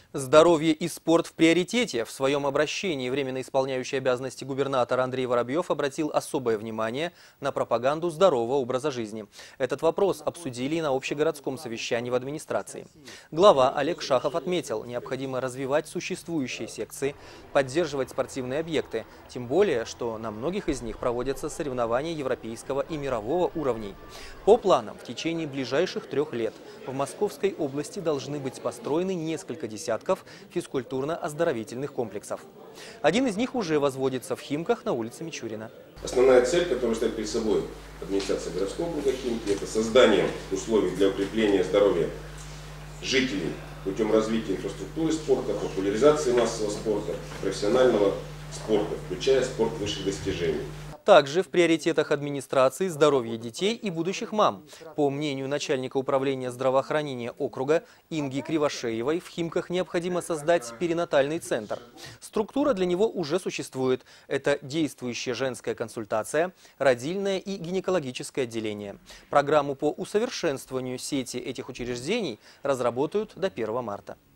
Здоровье и спорт в приоритете. В своем обращении временно исполняющий обязанности губернатор Андрей Воробьев обратил особое внимание на пропаганду здорового образа жизни. Этот вопрос обсудили и на общегородском совещании в администрации. Глава Олег Шахов отметил, необходимо развивать существующие секции, поддерживать спортивные объекты. Тем более, что на многих из них проводятся соревнования европейского и мирового уровней. По планам, в течение ближайших 3 лет в Московской области должны быть построены несколько десятков физкультурно-оздоровительных комплексов. Один из них уже возводится в Химках на улице Мичурина. Основная цель, которую ставит перед собой администрация городского округа Химки, это создание условий для укрепления здоровья жителей путем развития инфраструктуры спорта, популяризации массового спорта, профессионального спорта, включая спорт высших достижений. Также в приоритетах администрации здоровье детей и будущих мам. По мнению начальника управления здравоохранения округа Инги Кривошеевой, в Химках необходимо создать перинатальный центр. Структура для него уже существует. Это действующая женская консультация, родильное и гинекологическое отделение. Программу по усовершенствованию сети этих учреждений разработают до 1 марта.